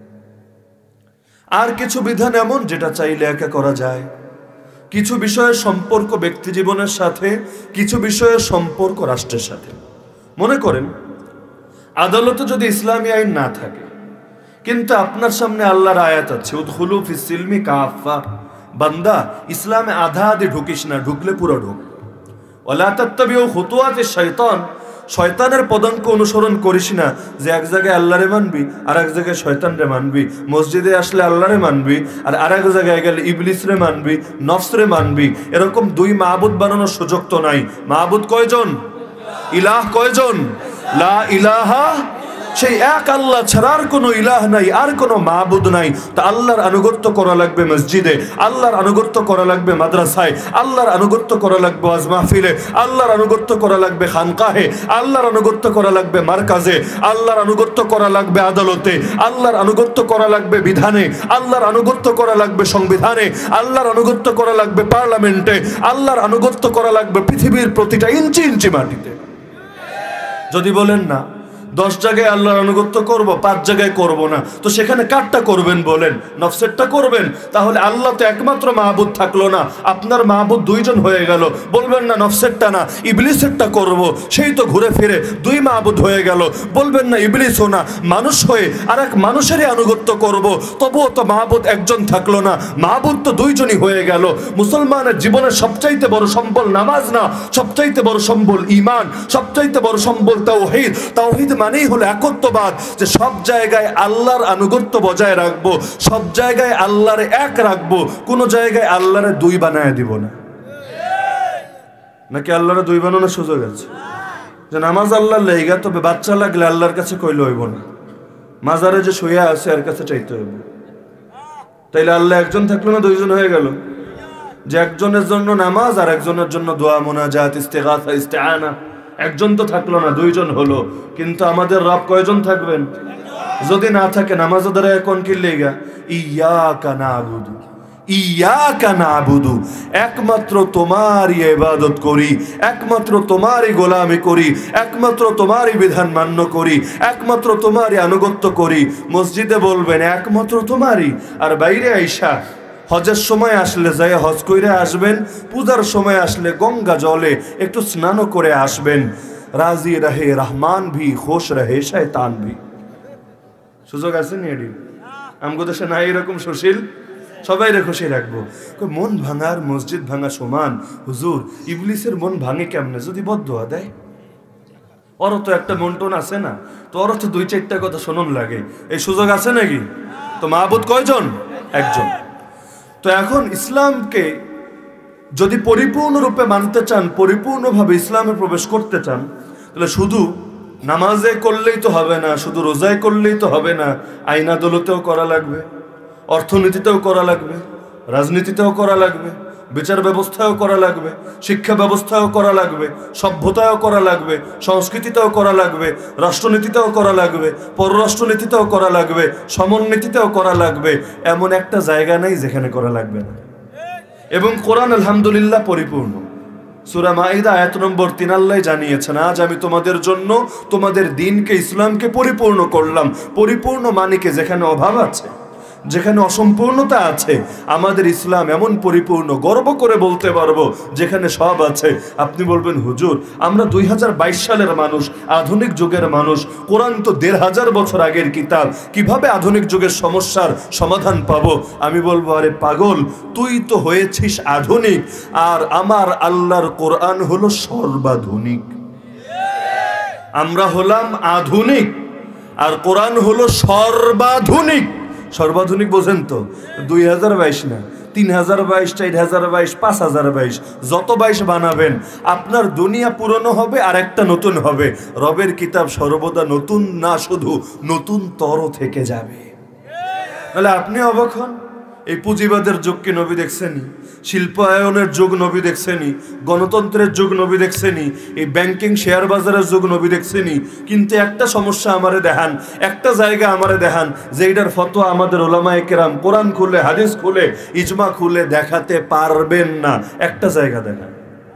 আর কিছু বিধান এমন যেটা চাইলে একা করা যায়। কিছু বিষয়ের সম্পর্ক ব্যক্তি জীবনের সাথে, কিছু বিষয়ের সম্পর্ক রাষ্ট্রের সাথে। মনে করেন আদালতে যদি ইসলামী আইন না থাকে কিন্তু আপনার সামনে আল্লাহর আয়াত আছে, উদখুলু ফিস সিলমি কাফা, বান্দা ইসলামে আধা আধি ঢুকিস না, ঢুকলে পুরো ঢুক। ওয়ালা তাত্তাবিউ খুতুওয়াতিশ শাইতান, শয়তানের পদাঙ্ক অনুসরণ করিস না, যে এক জায়গায় আল্লাহরে মানবি আর এক জায়গায় শয়তানরে মানবি, মসজিদে আসলে আল্লাহরে মানবি আর আরেক জায়গায় গেলে ইবলিসরে মানবি, নফসরে মানবি। এরকম দুই মাবুদ বানানোর সুযোগ তো নাই। মাবুদ কয়জন? ইলাহ কয়জন? লা ইলাহা, সেই এক আল্লাহ ছাড়ার কোনো ইলাহ নাই, আর কোনো মাবুদ নাই। তা আল্লাহর আনুগত্য করা লাগবে মসজিদে, আল্লাহর আনুগত্য করা লাগবে মাদ্রাসায়, আল্লাহর আনুগত্য করা লাগবে ওয়াজ মাহফিলে, আল্লাহর আনুগত্য করা লাগবে খানকাহে, আল্লাহর আনুগত্য করা লাগবে মারকাজে, আল্লাহর আনুগত্য করা লাগবে আদালতে, আল্লাহর আনুগত্য করা লাগবে বিধানে, আল্লাহর আনুগত্য করা লাগবে সংবিধানে, আল্লাহর আনুগত্য করা লাগবে পার্লামেন্টে, আল্লাহর আনুগত্য করা লাগবে পৃথিবীর প্রতিটা ইঞ্চি ইঞ্চি মাটিতে। যদি বলেন না দশ জায়গায় আল্লাহর আনুগত্য করব, পাঁচ জায়গায় করব না, তো সেখানে কারটা করবেন বলেন? নফসেরটা করবেন। তাহলে আল্লাহ তো একমাত্র মাহবুদ থাকলো না, আপনার মাহবুদ দুইজন হয়ে গেল। বলবেন না নফসেরটা না ইবলিসেরটা করব, সেই তো ঘুরে ফিরে দুই মাহবুদ হয়ে গেল। বলবেন না ইবলিসও না, মানুষ হয়ে আর এক মানুষেরই আনুগত্য করব, তবুও তো মাহবুদ একজন থাকলো না, মাহবুদ তো দুইজনই হয়ে গেল। মুসলমানের জীবনের সবচাইতে বড় সম্বল নামাজ না, সবচাইতে বড় সম্বল ঈমান, সবচাইতে বড় সম্বল তাওহীদ। তাওহীদ মানেই হলো একত্ববাদ, যে সব জায়গায় আল্লাহর আনুগত্য বজায় রাখবো, সব জায়গায় আল্লাহরে এক রাখবো, কোন জায়গায় আল্লাহরে দুই বানায় দিব না। নাকি আল্লাহরে দুই বানানোর সুযোগ আছে? যে নামাজ আল্লাহর লেগা, তবে বাচ্চা লাগলে আল্লাহর কাছে কইলে হইব না, মাজারে যে শুয়ে আছে এর কাছে চাইতে হইব। তাইলে আল্লাহ একজন থাকলো না দুইজন হয়ে গেল? যে একজনের জন্য নামাজ আর একজনের জন্য দোয়া, মুনাজাত, ইস্তেগাসা, ইস্তেআনা, একজন তো থাকলো না, দুইজন হলো। কিন্তু আমাদের রব কয়জন থাকবেন? যদি না থাকে নামাজ দাঁড়ায় কোন কি লেগা ইয়াকা নাবুদু ইয়াকা নাবুদু, একমাত্র তোমারই ইবাদত করি, একমাত্র তোমারই গোলামি করি, একমাত্র তোমারই বিধান মান্য করি, একমাত্র তোমারই আনুগত্য করি। মসজিদে বলবেন একমাত্র তোমারই, আর বাইরে আইসা হজের সময় আসলে যাই হজ কইরে আসবেন, পূজার সময় আসলে গঙ্গা জলে একটু স্নান করে আসবেন। রাজি রহে রহমান ভি, খুশ রহে শয়তান ভি। সুযোগ আছে নি এডি? আমগো দেশে নাই এরকম সুশীল, সবাই রে খুশি রাখবো। মন ভাঙার মসজিদ ভাঙা সমান। হুজুর ইবলিসের মন ভাঙে কেমনে? যদি বদদোয়া দেয়। ওর তো একটা মন টন আছে না, তো ওর তো দুই চারটা কথা শোনন লাগে। এই সুযোগ আছে নাকি? তো মাহবুদ কয়জন? একজন। তো এখন ইসলামকে যদি পরিপূর্ণরূপে মানতে চান, পরিপূর্ণভাবে ইসলামে প্রবেশ করতে চান, তাহলে শুধু নামাজে করলেই তো হবে না, শুধু রোজায় করলেই তো হবে না, আইন আদালতেও করা লাগবে, অর্থনীতিতেও করা লাগবে, রাজনীতিতেও করা লাগবে, বিচার ব্যবস্থাও করা লাগবে, শিক্ষা ব্যবস্থাও করা লাগবে, সভ্যতাও করা লাগবে, সংস্কৃতিতেও করা লাগবে, রাষ্ট্রনীতিতেও করা লাগবে, পররাষ্ট্রনীতিতেও করা লাগবে, সমরনীতিতেও করা লাগবে। এমন একটা জায়গা নেই যেখানে করা লাগবে না। এবং কোরআন আলহামদুলিল্লাহ পরিপূর্ণ। সূরা মাইদা আয়াত নম্বর তিন আল্লাহ জানিয়েছেন, আজ আমি তোমাদের জন্য তোমাদের দ্বীনকে, ইসলামকে পরিপূর্ণ করলাম। পরিপূর্ণ মানে কি? যেখানে অভাব আছে, যেখানে অসম্পূর্ণতা আছে, আমাদের ইসলাম এমন পরিপূর্ণ, গর্ব করে বলতে পারবো যেখানে সব আছে। আপনি বলবেন হুজুর আমরা দুই হাজার বাইশ সালের মানুষ, আধুনিক যুগের মানুষ, কোরআন তো দেড় হাজার বছর আগের কিতাব, কিভাবে আধুনিক যুগের সমস্যার সমাধান পাবো? আমি বলবো আরে পাগল, তুই তো হয়েছিস আধুনিক, আর আমার আল্লাহর কোরআন হলো সর্বাধুনিক। আমরা হলাম আধুনিক আর কোরআন হলো সর্বাধুনিক। সর্বাধুনিক বোঝেন তো? দুই হাজার বাইশ না, তিন হাজার বাইশ, চার হাজার বাইশ, পাঁচ হাজার বাইশ, যত বাইশ বানাবেন আপনার দুনিয়া পুরনো হবে আর একটা নতুন হবে। রবের কিতাব সর্বদা নতুন না, শুধু নতুন তর থেকে যাবে। তাহলে আপনি অবাক হন, এই পুঁজিবাদের যুগ কি নবী দেখছেনি? শিল্পায়নের যুগ নবী দেখছেনি? গণতন্ত্রের যুগ নবী দেখছেনি? এই ব্যাংকিং শেয়ার বাজারের যুগ নবী দেখছেনি? কিন্তু একটা সমস্যা আমারে দেখান, একটা জায়গা আমারে দেখান যেটার ফতোয়া আমাদের ওলামায়ে কেরাম কোরআন খুলে, হাদিস খুলে, ইজমা খুলে দেখাতে পারবেন না। একটা জায়গা দেখান,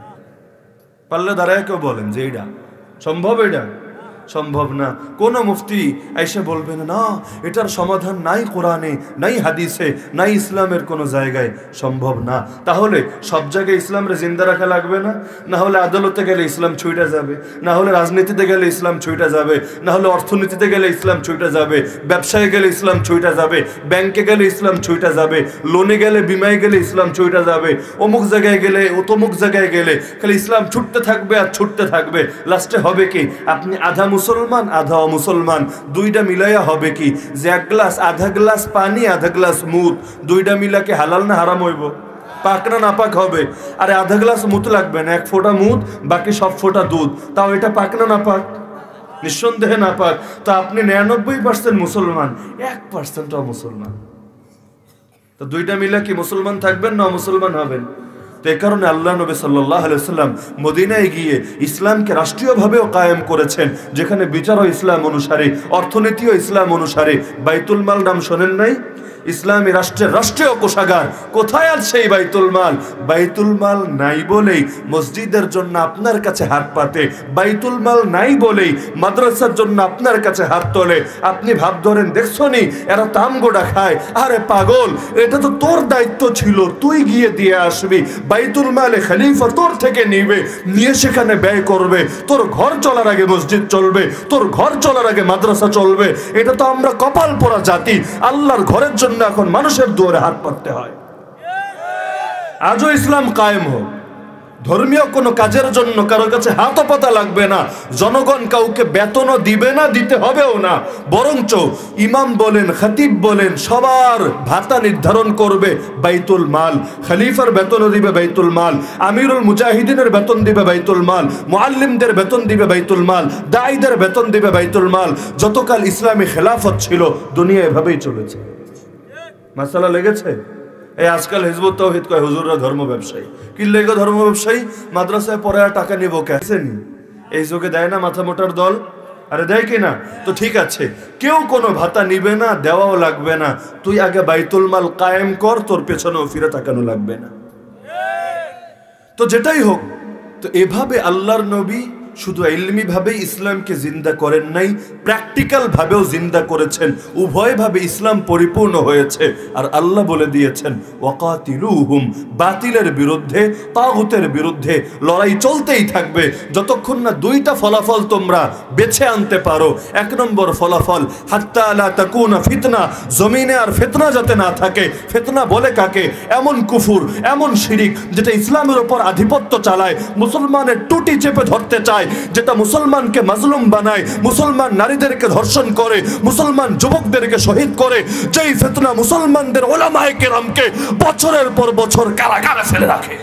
পারলে দাঁড়ায় কেউ বলেন যে এইটা সম্ভব। এটা সম্ভব না। কোন মুফতি এসে বলবেন না এটার সমাধান নাই কোরআনে, নাই হাদিসে, নাই ইসলামের কোনো জায়গায়, সম্ভব না। তাহলে সব জায়গায় ইসলামরে জিন্দা রাখা লাগবে না? না হলে আদালতে গেলে ইসলাম ছুঁইটা যাবে, না হলে রাজনীতিতে গেলে ইসলাম ছুঁইটা যাবে, না হলে অর্থনীতিতে গেলে ইসলাম ছুঁইটা যাবে, ব্যবসায় গেলে ইসলাম ছুঁইটা যাবে, ব্যাংকে গেলে ইসলাম ছুঁইটা যাবে, লোনে গেলে, বিমায় গেলে ইসলাম ছুঁইটা যাবে, অমুক জায়গায় গেলে, ও তমুক জায়গায় গেলে খালি ইসলাম ছুটতে থাকবে আর ছুটতে থাকবে। লাস্টে হবে কি? আপনি আধা মুসলমান আধা অমুসলমান, দুইটা মিলাইয়া হবে কি? যে এক গ্লাস, আধা গ্লাস পানি, আধা গ্লাস মুদ, দুইটা মিলাকে হালাল না হারাম হইব? পাক না নাপাক হবে? আরে আধা গ্লাস মুদ লাগবে না, এক ফোঁটা মুদ, বাকি সব ফোঁটা দুধ, তাও এটা পাক না নাপাক? নিঃসন্দেহে নাপাক। তো আপনি নিরানব্বই পার্সেন্ট মুসলমান, এক পার্সেন্ট অমুসলমান, তো দুইটা মিলা কি মুসলমান থাকবেন না অমুসলমান হবেন? তো এই কারণে আল্লাহ নবী সাল্লাল্লাহু আলাইহি ওয়াসাল্লাম মদিনায় গিয়ে ইসলামকে রাষ্ট্রীয়ভাবেও কায়েম করেছেন, যেখানে বিচারও ইসলাম অনুসারে, অর্থনীতিও ইসলাম অনুসারে। বাইতুল মাল নাম শোনেন নাই? ইসলামী রাষ্ট্রের রাষ্ট্রীয় কোষাগার। কোথায় আছে এই বাইতুল মাল? বাইতুল মাল নাই বলেই মসজিদের জন্য আপনার কাছে হাত পাতে, বাইতুল মাল নাই বলেই মাদ্রাসার জন্য আপনার কাছে হাত তোলে। আপনি ভাব ধরেন দেখছো নি এরা তামগোড়া খায়? আরে পাগল, এটা তো তোর দায়িত্ব ছিল, তুই গিয়ে দিয়ে আসবি। বাইতুল মালে খলিফা তোর থেকে নিবে, নিয়ে সেখানে ব্যয় করবে। তোর ঘর চলার আগে মসজিদ চলবে, তোর ঘর চলার আগে মাদ্রাসা চলবে। এটা তো আমরা কপাল পোড়া জাতি, আল্লাহর ঘরের জন্য এখন মানুষের দুয়ারে হাত পাততে হয়। আজও ইসলাম কায়েম হোক, ধর্মীয় কোনো কাজের জন্য কারোর কাছে হাতও পাতা লাগবে না, জনগণ কাউকে বেতনও দিবে না, দিতে হবেও না। বরঞ্চ ইমাম বলেন, খতিব বলেন, সবার ভাতা নির্ধারণ করবে বাইতুল মাল। খলিফার বেতনও দিবে বাইতুল মাল, আমিরুল মুজাহিদিনের বেতন দিবে বাইতুল মাল, মুআল্লিমদের বেতন দিবে বাইতুল মাল, দাঈদের বেতন দিবে বাইতুল মাল। যতকাল ইসলামী খেলাফত ছিল দুনিয়া এভাবেই চলেছে। মাসালা লেগেছে? এই আজকাল হিজবুত তাওহীদ কয় হুজুররা ধর্ম ব্যবসায়ী। কি লেগে ধর্ম ব্যবসায়ী? মাদ্রাসায় পড়ে টাকা নিব কেসেনি? এই যুগে দেয় না মাথা মোটার দল? আরে দেয় কিনা? তো ঠিক আছে, কেউ কোনো ভাতা নিবে না, দেওয়াও লাগবে না, তুই আগে বাইতুল মাল কায়েম কর, তোর পেছনেও ফিরে তাকানো লাগবে না। তো যেটাই হোক, তো এভাবে আল্লাহর নবী শুধু ইলমি ভাবে ইসলামকে জিন্দা করেন নাই, প্র্যাকটিক্যাল ভাবেও জিন্দা করেছেন। উভয় ভাবে ইসলাম পরিপূর্ণ হয়েছে। আর আল্লাহ বলে দিয়েছেন ওয়াকাতিলুহুম, বাতিলের বিরুদ্ধে, তাগুতের বিরুদ্ধে লড়াই চলতেই থাকবে যতক্ষণ না দুইটা ফলাফল তোমরা বেছে আনতে পারো। এক নম্বর ফলাফল হাত্তা লা তাকুনা ফিতনা, জমিনে আর ফিতনা যাতে না থাকে। ফিতনা বলে কাকে? এমন কুফুর, এমন শিরিক যেটা ইসলামের উপর আধিপত্য চালায়, মুসলমানের টুটি চেপে ধরতে চায়, যেটা মুসলমানকে মাজলুম বানায়, মুসলমান নারীদেরকে ধর্ষণ করে, মুসলমান যুবকদেরকে শহীদ করে। যেই ফিতনা মুসলমানদের উলামায়ে কেরামকে বছরের পর বছর কারাগারে ফেলে রাখে।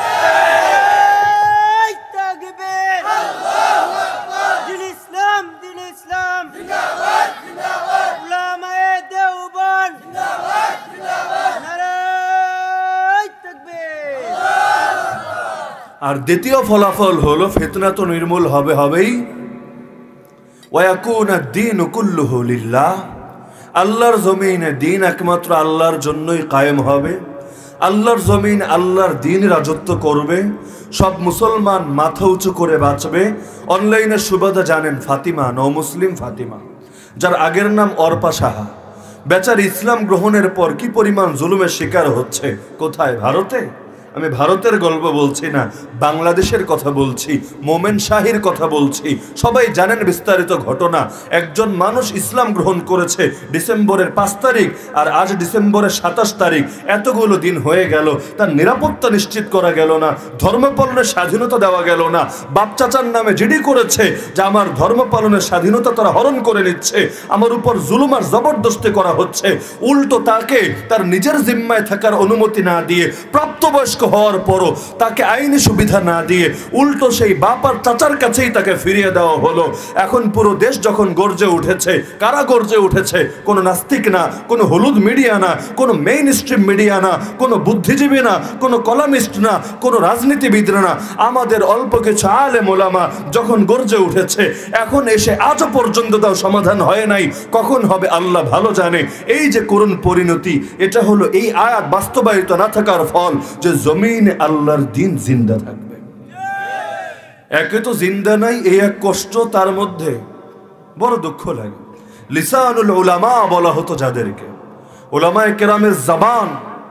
আর দ্বিতীয় ফলাফল হলো ফিতনা তো নির্মূল হবে হবেই, ওয়ায়াকুনা দ্বীনু কুল্লুহু লিল্লাহ, আল্লাহর জমিনে দ্বীন একমাত্র আল্লাহর জন্যই কায়েম হবে। আল্লাহর জমিন আল্লাহর দ্বীন রাজত্ব করবে। সব মুসলমান মাথা উঁচু করে বাঁচবে। অনলাইনে সুবাদা জানেন ফাতিমা, নও মুসলিম ফাতিমা, যার আগের নাম অর্পা সাহা, বেচার ইসলাম গ্রহণের পর কি পরিমাণ জুলুমের শিকার হচ্ছে। কোথায়? ভারতে। আমি ভারতের গল্প বলছি না, বাংলাদেশের কথা বলছি, মোমেন শাহির কথা বলছি। সবাই জানেন বিস্তারিত ঘটনা। একজন মানুষ ইসলাম গ্রহণ করেছে ডিসেম্বরের পাঁচ তারিখ, আর আজ ডিসেম্বরের সাতাশ তারিখ, এতগুলো দিন হয়ে গেল, তার নিরাপত্তা নিশ্চিত করা গেল না, ধর্ম পালনের স্বাধীনতা দেওয়া গেল না। বাপ চাচার নামে জিডি করেছে যে আমার ধর্ম পালনের স্বাধীনতা তারা হরণ করে নিচ্ছে, আমার উপর জুলুম আর জবরদস্তি করা হচ্ছে। উল্টো তাকে তার নিজের জিম্মায় থাকার অনুমতি না দিয়ে, প্রাপ্তবয়স্ক হওয়ার পরও তাকে আইনি সুবিধা না দিয়ে, উল্টো সেই বাপ আর চাচার কাছেই তাকে ফিরিয়ে দেওয়া হলো। এখন পুরো দেশ যখন গর্জে উঠেছে, কারা গর্জে উঠেছে? কোনো নাস্তিক না, কোনো হলুদ মিডিয়া না, কোনো মেইন স্ট্রিম মিডিয়া না, কোনো বুদ্ধিজীবী না, কোনো কলামিস্ট না, কোনো রাজনীতিবিদ না, আমাদের অল্প কিছু আলেম ওলামা যখন গর্জে উঠেছে, এখন এসে আজও পর্যন্ত তাও সমাধান হয় নাই। কখন হবে আল্লাহ ভালো জানে। এই যে করুণ পরিণতি, এটা হলো এই আয়াত বাস্তবায়িত না থাকার ফল, যে জমিনে আল্লাহর দ্বীন জিন্দা থাকবে। একে তো জিন্দা নাই, এই এক কষ্ট, তার মধ্যে বড় দুঃখ লাগে। লিসানুল উলামা বলা হতো যাদেরকে, উলামায়ে কেরামের জবান,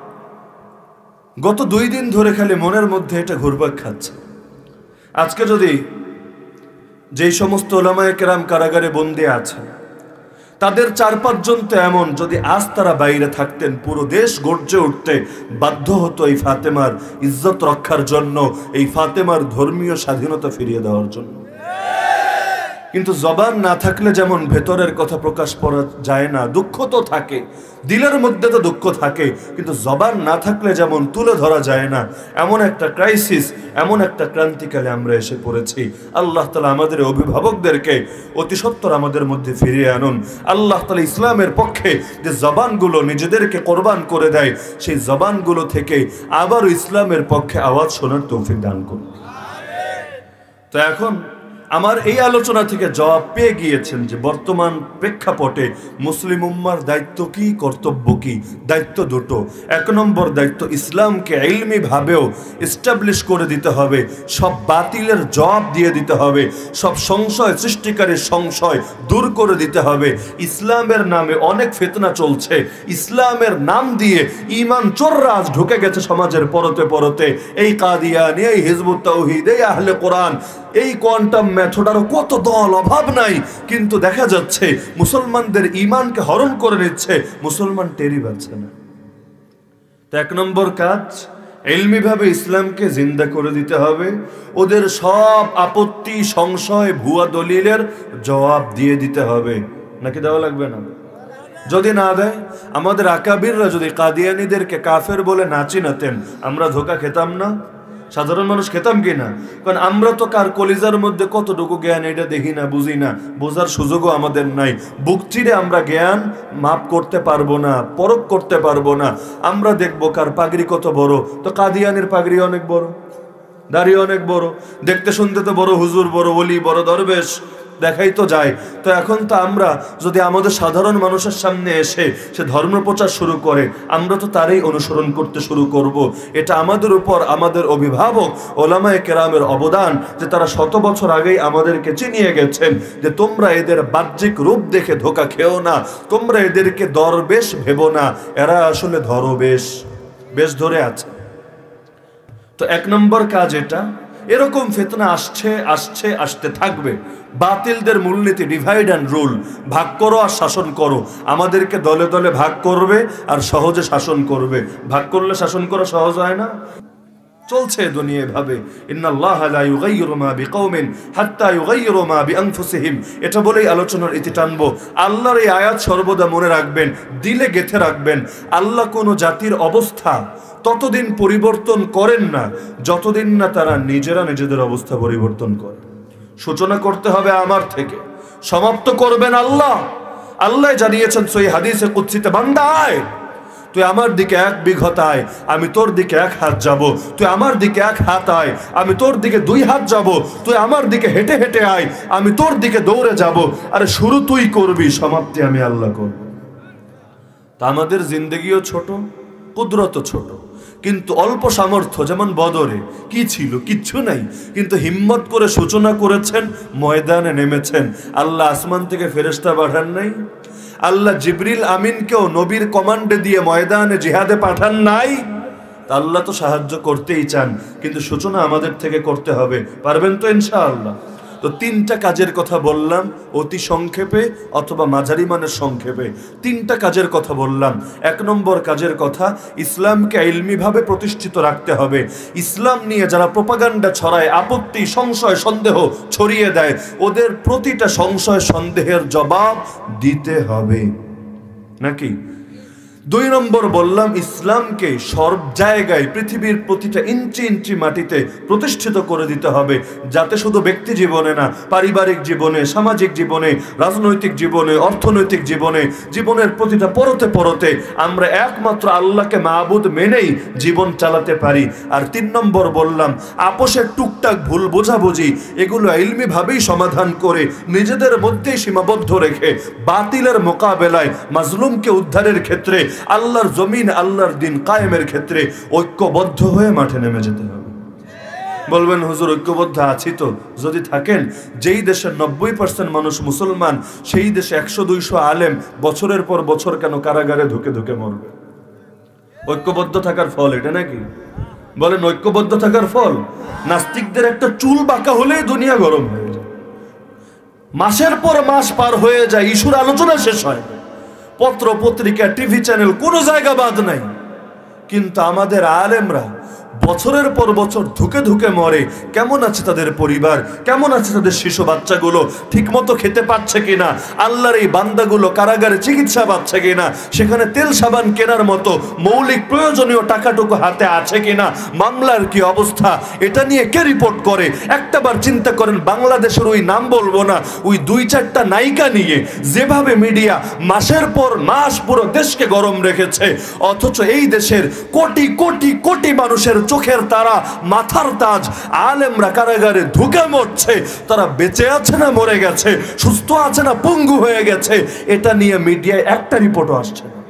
গত দুই দিন ধরে খালি মনের মধ্যে এটা ঘুরপাক খাচ্ছে। আজকে যদি যেই সমস্ত উলামায়ে কেরাম কারাগারে বন্দী আছে, তাদের চার পাঁচজন তো এমন, যদি আজ তারা বাইরে থাকতেন পুরো দেশ গর্জে উঠতে বাধ্য হতো এই ফাতেমার ইজ্জত রক্ষার জন্য, এই ফাতেমার ধর্মীয় স্বাধীনতা ফিরিয়ে দেওয়ার জন্য। কিন্তু জবান না থাকলে যেমন ভেতরের কথা প্রকাশ করা যায় না, দুঃখ তো থাকে, দিলের মধ্যে তো দুঃখ থাকে, কিন্তু জবান না থাকলে যেমন তুলে ধরা যায় না, এমন একটা ক্রাইসিস, এমন একটা ক্রান্তিকালে আমরা এসে পড়েছি। আল্লাহ তাআলা আমাদের অভিভাবকদেরকে অতি সত্বর আমাদের মধ্যে ফিরিয়ে আনুন। আল্লাহ তাআলা ইসলামের পক্ষে যে জবানগুলো নিজেদেরকে কোরবান করে দেয়, সেই জবানগুলো থেকে আবারও ইসলামের পক্ষে আওয়াজ শোনার তৌফিক দান করুন। তো এখন আমার এই আলোচনা থেকে জবাব পেয়ে গিয়েছেন যে বর্তমান প্রেক্ষাপটে মুসলিম উম্মার দায়িত্ব কি, কর্তব্য কি? দায়িত্ব দুটো। এক নম্বর দায়িত্ব, ইসলামকে ইলমি ভাবেও এস্টাবলিশ করে দিতে হবে, সব বাতিলের জবাব দিয়ে দিতে হবে, সব সংশয় সৃষ্টিকারী সংশয় দূর করে দিতে হবে। ইসলামের নামে অনেক ফিতনা চলছে, ইসলামের নাম দিয়ে ঈমান চোররা আজ ঢুকে গেছে সমাজের পরতে পরতে। এই কাদিয়ানি, এই হিজবুত তাওহীদ, এই আহলে কোরআন, এই কোয়ান্টাম মেথডারও কত দল, অভাব নাই, কিন্তু দেখা যাচ্ছে মুসলমানদের ঈমানকে হরণ করে নিচ্ছে, মুসলমান টেরি পাচ্ছে না। তো এক নম্বর কাজ, ইলমি ভাবে ইসলামকে জিন্দা করে দিতে হবে, ওদের সব আপত্তি, সংশয়, ভুয়া দলিলের জবাব দিয়ে দিতে হবে। নাকি দেওয়া লাগবে না? যদি না দেয়, আমাদের আকাবিররা যদি কাদিয়ানীদেরকে কাফের বলে নাচি নাতেন, আমরা ধোকা খেতাম না? সাধারণ মানুষ খেতাম কিনা? কারণ আমরা তো কার কলিজার মধ্যে কতটুকু জ্ঞান এটা দেখি না, বুঝি না, বোঝার সুযোগও আমাদের নাই। বুক চিরে আমরা জ্ঞান মাপ করতে পারবো না, পরখ করতে পারবো না। আমরা দেখবো কার পাগড়ি কত বড়, তো কাদিয়ানের পাগড়ি অনেক বড়, দাড়ি অনেক বড়, দেখতে শুনতে তো বড় হুজুর, বড় ওলি, বড় দরবেশ, দেখাই তো যায়। তো এখন তো আমরা যদি আমাদের সাধারণ মানুষের সামনে এসে সে ধর্ম প্রচার শুরু করে, আমরা তো তারই অনুসরণ করতে শুরু করব। এটা আমাদের উপর আমাদের অভিভাবক ওলামায়ে কেরামের অবদান, যে তারা শত বছর আগেই আমাদেরকে চিনিয়ে গেছেন যে তোমরা এদের বাহ্যিক রূপ দেখে ধোকা খেও না, তোমরা এদেরকে দরবেশ ভেবো না, এরা আসলে ধরবেশ, বেশ ধরে আছে। তো এক নম্বর কাজ এটা। এরকম ফিতনা আসছে আসছে আসতে থাকবে। বাতিলদের মূলনীতি ডিভাইড অ্যান্ড রুল, ভাগ করো আর শাসন করো। আমাদেরকে দলে দলে ভাগ করবে আর সহজে শাসন করবে। ভাগ করলে শাসন করা সহজ হয় না। চলছে দুনিয়া ভাবে ইন্নাল্লাহা লা ইউগাইয়িরু মা বিকওমিন হাত্তা ইউগাইয়িরু মা বিআনফুসিহিম। এটা বলেই আলোচনার ইতি টানবো। আল্লাহর এই আয়াত সর্বদা মনে রাখবেন, দিলে গেঁথে রাখবেন। আল্লাহ কোনো জাতির অবস্থা ততদিন পরিবর্তন করেন না যতদিন না তারা নিজেরা নিজেদের অবস্থা পরিবর্তন করে। সূচনা করতে হবে আমার থেকে, সমাপ্ত করবেন আল্লাহ। আল্লাহ জানিয়েছেন সহিহ হাদিসে কুদসিতে, বান্দা আয়, তুই আমার দিকে এক বিঘত আয়, আমি তোর দিকে এক হাত যাব। তুই আমার দিকে এক হাত আয়, আমি তোর দিকে দুই হাত যাব। তুই আমার দিকে হেঁটে হেঁটে আয়, আমি তোর দিকে দৌড়ে যাব। আরে শুরু তুই করবি, সমাপ্তি আমি আল্লাহ করব। তা আমাদের জিন্দেগিও ছোট, কুদরত ছোট, কিন্তু অল্প সামর্থ্য। যেমন বদরে কি ছিল? কিচ্ছু নাই, কিন্তু হিম্মত করে সূচনা করেছেন, ময়দানে নেমেছেন। আল্লাহ আসমান থেকে ফেরেশতা পাঠান নাই? আল্লাহ জিবরিল আমিনকেও নবীর কমান্ডে দিয়ে ময়দানে জিহাদে পাঠান নাই? আল্লাহ তো সাহায্য করতেই চান, কিন্তু সূচনা আমাদের থেকে করতে হবে। পারবেন তো ইনশাআল্লাহ? তো তিনটা কাজের কথা বললাম অতি সংক্ষেপে অথবা মাঝারি মানের সংক্ষেপে। তিনটা কাজের কথা বললাম। এক নম্বর কাজের কথা, ইসলামকে ইলমিভাবে প্রতিষ্ঠিত রাখতে হবে। ইসলাম নিয়ে যারা প্রোপাগান্ডা ছড়ায়, আপত্তি, সংশয়, সন্দেহ ছড়িয়ে দেয়, ওদের প্রতিটা সংশয় সন্দেহের জবাব দিতে হবে, নাকি? দুই নম্বর বললাম, ইসলামকে সব জায়গায় পৃথিবীর প্রতিটা ইঞ্চি ইঞ্চি মাটিতে প্রতিষ্ঠিত করে দিতে হবে, যাতে শুধু ব্যক্তি জীবনে না, পারিবারিক জীবনে, সামাজিক জীবনে, রাজনৈতিক জীবনে, অর্থনৈতিক জীবনে, জীবনের প্রতিটা পরতে পরতে আমরা একমাত্র আল্লাহকে মাবুদ মেনেই জীবন চালাতে পারি। আর তিন নম্বর বললাম, আপোষের টুকটাক ভুল বোঝাবুঝি এগুলো ইলমিভাবেই সমাধান করে নিজেদের মধ্যেই সীমাবদ্ধ রেখে বাতিলের মোকাবেলায় মাজলুমকে উদ্ধারের ক্ষেত্রে, আল্লাহর জমিন, আল্লাহর দিন কায়েমের ক্ষেত্রে ঐক্যবদ্ধ হয়ে মাঠে নেমে যেতে হবে। বলবেন হুজুর ঐক্যবদ্ধ আছি তো। যদি থাকেন, যেই দেশের নব্বই পার্সেন্ট মানুষ মুসলমান, সেই দেশে একশো দুইশো আলেম বছরের পর বছর কেন কারাগারে ধুকে ধুকে মরবে? ঐক্যবদ্ধ থাকার ফল এটা নাকি? বলেন ঐক্যবদ্ধ থাকার ফল? নাস্তিকদের একটা চুল বাঁকা হলেই দুনিয়া গরম হয়ে যায়, মাসের পর মাস পার হয়ে যায়, ইস্যুর আলোচনা শেষ হয়, পত্র পত্রিকা, টিভি চ্যানেল, কোনো জায়গা বাদ নাই। কিন্তু আমাদের আলেমরা বছরের পর বছর ধুকে ধুকে মরে। কেমন আছে তাদের পরিবার? কেমন আছে তাদের শিশু বাচ্চাগুলো? ঠিক মতো খেতে পাচ্ছে কিনা? আল্লাহর এই বান্দাগুলো কারাগারে চিকিৎসা পাচ্ছে কিনা? সেখানে তেল সাবান কেনার মতো মৌলিক প্রয়োজনীয় টাকাটুকু হাতে আছে কিনা? মামলার কি অবস্থা? এটা নিয়ে কে রিপোর্ট করে? একটাবার চিন্তা করেন, বাংলাদেশের ওই নাম বলবো না, ওই দুই চারটা নায়িকা নিয়ে যেভাবে মিডিয়া মাসের পর মাস পুরো দেশকে গরম রেখেছে, অথচ এই দেশের কোটি কোটি কোটি মানুষের চোখের তারা, মাথার তাজ আলেমরা কারাগারে ধুকে মরছে। তারা বেঁচে আছে না মরে গেছে, সুস্থ আছে না পঙ্গু হয়ে গেছে, এটা নিয়ে মিডিয়ায় একটা রিপোর্টও আসছে না।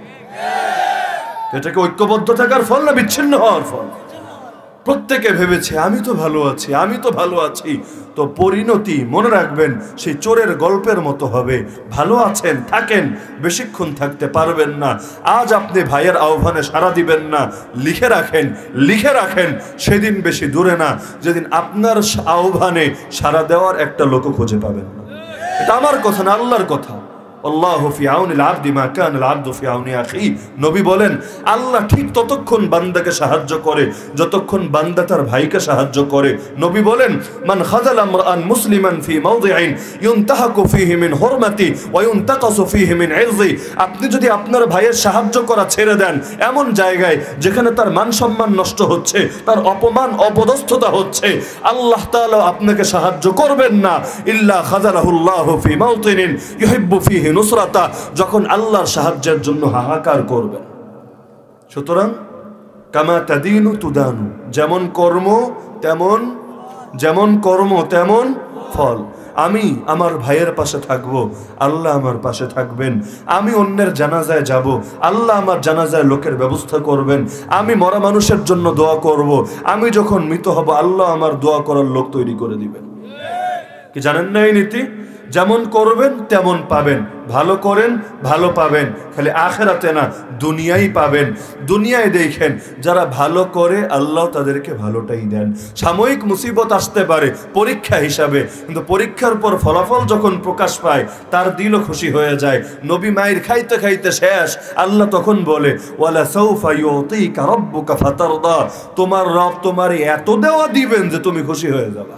এটাকে ঐক্যবদ্ধ থাকার ফল না বিচ্ছিন্ন হওয়ার ফল? প্রত্যেকে ভেবেছে আমি তো ভালো আছি, আমি তো ভালো আছি। তো পরিণতি মনে রাখবেন সেই চোরের গল্পের মতো হবে। ভালো আছেন, থাকেন, বেশিক্ষণ থাকতে পারবেন না। আজ আপনি ভাইয়ের আহ্বানে সাড়া দিবেন না, লিখে রাখেন, লিখে রাখেন, সেদিন বেশি দূরে না যেদিন আপনার আহ্বানে সাড়া দেওয়ার একটা লোক খুঁজে পাবেন না। এটা আমার কথা না, আল্লাহর কথা। আল্লাহু ফি আউনিল আবদি মা কানাল আবদু ফি আউনি আখি। নবী বলেন, আল্লাহ ঠিক ততক্ষণ বান্দাকে সাহায্য করে যতক্ষণ বান্দা তার ভাইকে সাহায্য করে। নবী বলেন, মান খাযালা আমরান মুসলিমান ফি মাওদিইন ইউনতাহাকু ফীহি মিন হুরমাতি ওয়া ইউনতাকাসু ফীহি মিন ইরজি। আপনি যদি আপনার ভাইয়ের সাহায্য করা ছেড়ে দেন এমন জায়গায় যেখানে তার মান সম্মান নষ্ট হচ্ছে, তার অপমান অপদস্থতা হচ্ছে, আল্লাহ তাআলা আপনাকে সাহায্য করবেন না। ইল্লা খাযালাহুল্লাহু ফি মাওতিনিন ইউহিব্বু ফীহি নুসরাতা, যখন আল্লাহর সাহায্যের জন্য হাহাকার করবেন। সুতরাং কামা তাদিনু তুদানু, যেমন কর্ম তেমন যেমন কর্ম তেমন ফল। আমি আমার ভাইয়ের পাশে থাকব, আল্লাহ আমার পাশে থাকবেন। আমি অন্যের জানাজায় যাব, আল্লাহ আমার জানাজায় লোকের ব্যবস্থা করবেন। আমি মরা মানুষের জন্য দোয়া করব, আমি যখন মৃত হব আল্লাহ আমার দোয়া করার লোক তৈরি করে দিবেন। কি জানেন না এই নীতি? যেমন করবেন তেমন পাবেন। ভালো করেন ভালো পাবেন, খালি আখেরাতে না, দুনিয়ায় পাবেন। দুনিয়ায় দেখেন যারা ভালো করে আল্লাহ তাদেরকে ভালোটাই দেন। সাময়িক মুসিবত আসতে পারে পরীক্ষা হিসাবে, কিন্তু পরীক্ষার পর ফলাফল যখন প্রকাশ পায় তার দিলও খুশি হয়ে যায়। নবী মায়ের খাইতে খাইতে শেষ, আল্লাহ তখন বলে ওয়ালা সাউফা ইউতিকা রাব্বুকা ফাতারদা, তোমার রব তোমার এত দেওয়া দিবেন যে তুমি খুশি হয়ে যাবা।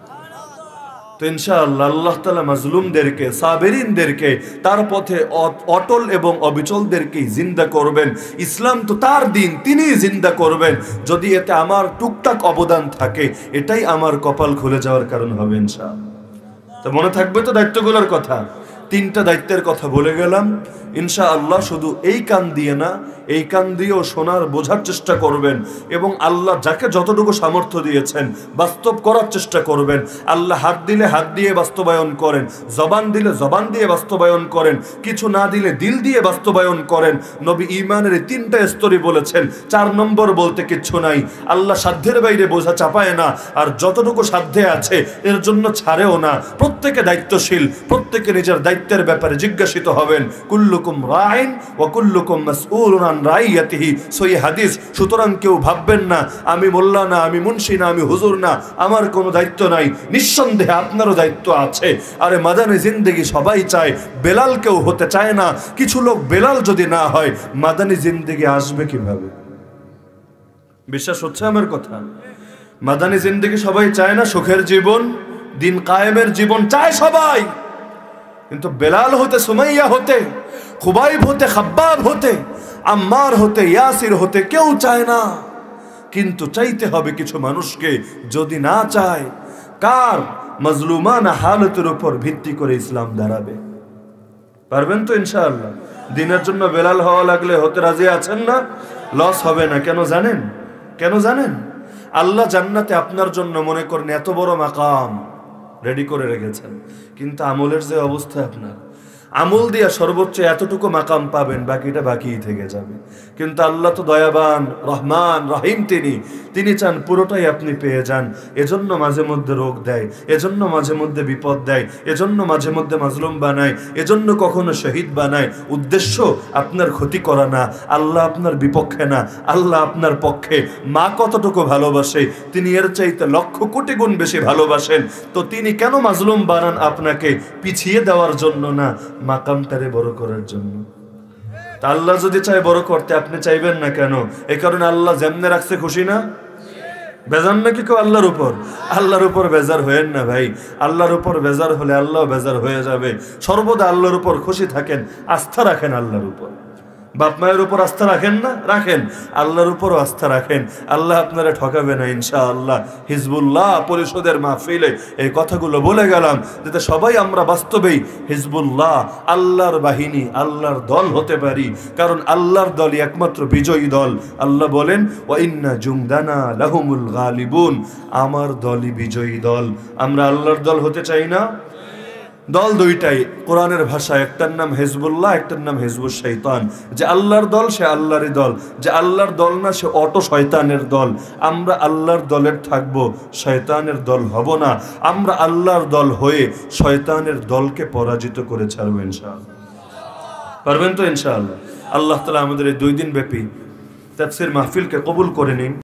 তো ইনশাআল্লাহ আল্লাহ তাআলা মাজলুমদেরকে, সাবেরিনদেরকে, তার পথে অটল এবং অবিচলদেরকে জিন্দা করবেন। ইসলাম তো তার দিন, তিনিই জিন্দা করবেন। যদি এতে আমার টুকটাক অবদান থাকে, এটাই আমার কপাল খুলে যাওয়ার কারণ হবে ইনশাআল্লাহ। তো মনে থাকবে তো দায়িত্বগুলোর কথা? তিনটা দায়িত্বের কথা বলে গেলাম ইনশাআল্লাহ। শুধু এই কান দিয়ে না, এই কান দিয়েও শোনার, বোঝার চেষ্টা করবেন এবং আল্লাহ যাকে যতটুকু সামর্থ্য দিয়েছেন বাস্তব করার চেষ্টা করবেন। আল্লাহ হাত দিলে হাত দিয়ে বাস্তবায়ন করেন, জবান দিলে জবান দিয়ে বাস্তবায়ন করেন, কিছু না দিলে দিল দিয়ে বাস্তবায়ন করেন। নবী ঈমানের তিনটা স্তরই বলেছেন, চার নম্বর বলতে কিচ্ছু নাই। আল্লাহ সাধ্যের বাইরে বোঝা চাপায় না, আর যতটুকু সাধ্যে আছে এর জন্য ছাড়েও না। প্রত্যেকে দায়িত্বশীল, প্রত্যেকে নিজের দায়িত্বের ব্যাপারে জিজ্ঞাসিত হবেন। কুল্লুকুম রাইন ওয়া কুল্লুকুম মাসউলুন আন রাইয়াতিহি, সহিহ হাদিস। সুতরাং কেউ ভাববেন না আমি মোল্লা না, আমি মুন্সি না, আমি হুজুর না, আমার কোনো দায়িত্ব নাই। নিঃসন্দেহে আপনারও দায়িত্ব আছে। আরে মাদানী জিন্দেগি সবাই চায়, বেলাল কেউ হতে চায় না। কিছু লোক বেলাল যদি না হয় মাদানী জিন্দেগি আসবে কিভাবে? বিশ্বাস হচ্ছে আমার কথা? মাদানী জিন্দেগি সবাই চায় না, সুখের জীবন, দিন কায়েমের জীবন চায় সবাই, কিন্তু বেলাল হতে, সুমাইয়া হতে, খুবাইব হতে, খাব্বাব হতে, আম্মার হতে, ইয়াসির হতে কেউ চায় না। কিন্তু চাইতে হবে কিছু মানুষকে। যদি না চায়, কার মাজলুমানা হালতের উপর ভিত্তি করে ইসলাম দাঁড়াবে? পারবেন তো ইনশাআল্লাহ? দিনের জন্য বেলাল হওয়া লাগলে হতে রাজি আছেন না? লস হবে না। কেন জানেন? কেন জানেন? আল্লাহ জান্নাতে আপনার জন্য মনে করেন এত বড় মাকাম রেডি করে রেখেছেন, কিন্তু আমলের যে অবস্থা, আপনার আমল দিয়া সর্বোচ্চ এতটুকু মাকাম পাবেন, বাকিটা বাকিই থেকে যাবে। কিন্তু আল্লাহ তো দয়াবান, রহমান, রহিম। তিনি তিনি চান পুরোটাই আপনি পেয়ে যান। এজন্য মাঝে মধ্যে রোগ দেয়, এজন্য মাঝে মধ্যে বিপদ দেয়, এজন্য মাঝে মধ্যে মাজলুম বানায়, এজন্য কখনো শহীদ বানায়। উদ্দেশ্য আপনার ক্ষতি করা না, আল্লাহ আপনার বিপক্ষে না, আল্লাহ আপনার পক্ষে। মা কতটুকু ভালোবাসে, তিনি এর চাইতে লক্ষ কোটি গুণ বেশি ভালোবাসেন। তো তিনি কেন মাজলুম বানান? আপনাকে পিছিয়ে দেওয়ার জন্য না, মাকামটারে বড় করার জন্য। তা আল্লাহ যদি চায় বড় করতে, আপনি চাইবেন না কেন? এই কারণে আল্লাহ যেমনে রাখছে খুশি না? বেজার নাকি কেউ আল্লাহর উপর? আল্লাহর উপর বেজার হয়েন না ভাই। আল্লাহর উপর বেজার হলে আল্লাহ বেজার হয়ে যাবে। সর্বদা আল্লাহর উপর খুশি থাকেন, আস্থা রাখেন আল্লাহর উপর। বাপ মায়ের উপর আস্থা রাখেন না? রাখেন। আল্লাহর উপরও আস্থা রাখেন, আল্লাহ আপনারা ঠকাবে না ইনশাআল্লাহ। হিজবুল্লাহ পরিষদের মাহফিলে এই কথাগুলো বলে গেলাম যাতে সবাই আমরা বাস্তবেই হিজবুল্লাহ, আল্লাহর বাহিনী, আল্লাহর দল হতে পারি। কারণ আল্লাহর দলই একমাত্র বিজয়ী দল। আল্লাহ বলেন ওয়া ইন্না জুনদানা লাহুমুল গালিবুন, আমার দলই বিজয়ী দল। আমরা আল্লাহর দল হতে চাই না? দল দুইটাই কোরআনের ভাষা, একটার নাম হিজবুল্লাহ, একটার নাম হিজবুশ শয়তান। যে আল্লাহর দল সে আল্লাহরই দল, যে আল্লাহর দল না সে অটো শয়তানের দল। আমরা আল্লাহর দলের থাকবো, শয়তানের দল হব না। আমরা আল্লাহর দল হয়ে শয়তানের দলকে পরাজিত করে ছাড়বো ইনশাআল্লাহ। পারবেন তো ইনশাআল্লাহ? আল্লাহ তাআলা আমাদের এই দুই দিন ব্যাপী তাফসীর মাহফিলকে কবুল করে নিন।